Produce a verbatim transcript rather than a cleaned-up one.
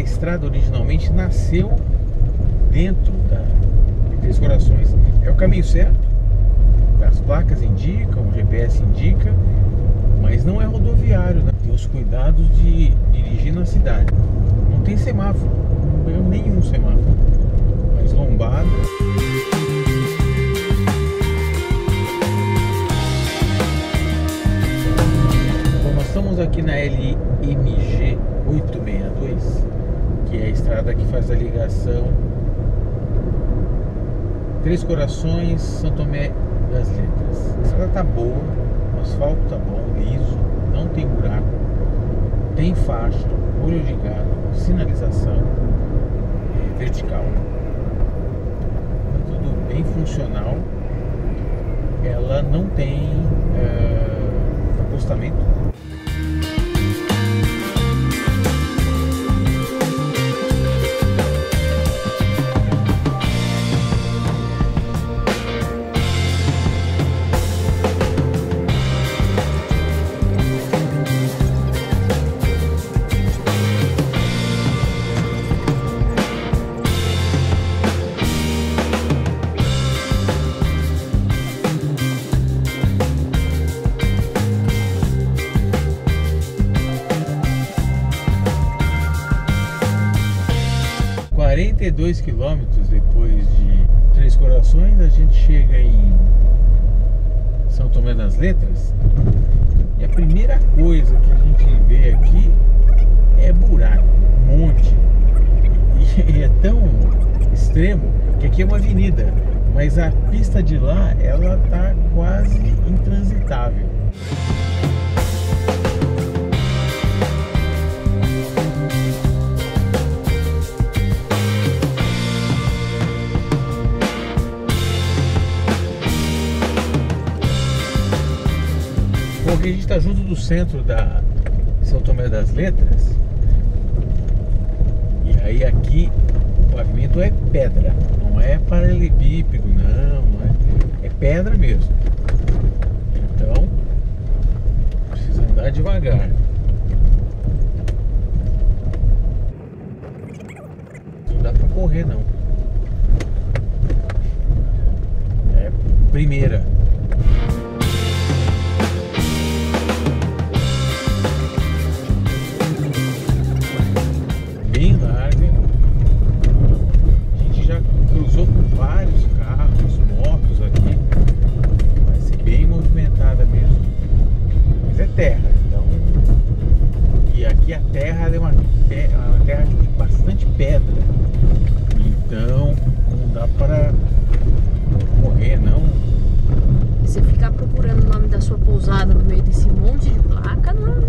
estrada originalmente nasceu dentro da, de Três Corações. É o caminho certo, as placas indicam, o G P S indica, mas não é rodoviário, né? Tem os cuidados de dirigir na cidade. Não tem semáforo, não pegamos nenhum semáforo, mas lombada. Bom, nós estamos aqui na L M G oitocentos e sessenta e dois, que é a estrada que faz a ligação Três Corações, São Tomé das Letras. A estrada tá boa, o asfalto tá bom, liso, não tem buraco, tem faixa, olho de gato, sinalização é, vertical, tá tudo bem funcional. Ela não tem é, acostamento. quarenta e dois quilômetros depois de Três Corações, a gente chega em São Tomé das Letras. E a primeira coisa que a gente vê aqui é buraco, um monte. E é tão extremo que aqui é uma avenida, mas a pista de lá, ela tá quase intransitável. Porque a gente está junto do centro da São Tomé das Letras. E aí aqui o pavimento é pedra, não é paralelepípedo, não, não é, é pedra mesmo. Então precisa andar devagar. Não dá para correr não. É primeira. Bem larga. A gente já cruzou com vários carros, motos aqui. Vai ser bem movimentada mesmo. Mas é terra, então. E aqui a terra é uma, uma terra que tem bastante pedra. Então não dá para correr não. Se você ficar procurando o nome da sua pousada no meio desse monte de placa, não,